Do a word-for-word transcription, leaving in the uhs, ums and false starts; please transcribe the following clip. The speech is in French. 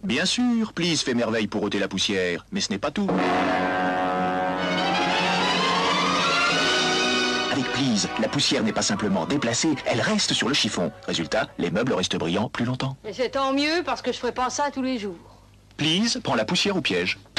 Bien sûr, Please fait merveille pour ôter la poussière, mais ce n'est pas tout. Avec Please, la poussière n'est pas simplement déplacée, elle reste sur le chiffon. Résultat, les meubles restent brillants plus longtemps. Et c'est tant mieux parce que je ferai pas ça tous les jours. Please prend la poussière au piège.